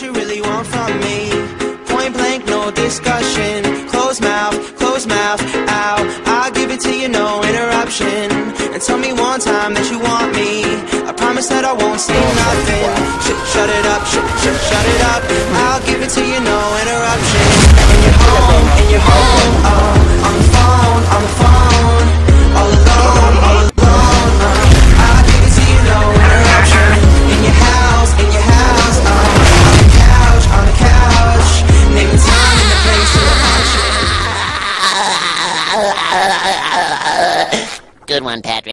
what you really want from me. Point blank, no discussion. Close mouth, ow. I'll give it to you, no interruption. And tell me one time that you want me. I promise that I won't say nothing. Shut it up, shut it up. I'll give it to you, no interruption. And you're home, oh. On the phone, all alone, I'll give it to you, no interruption. In your house, on the couch. Name the time and the place to the function. Good one, Patrick.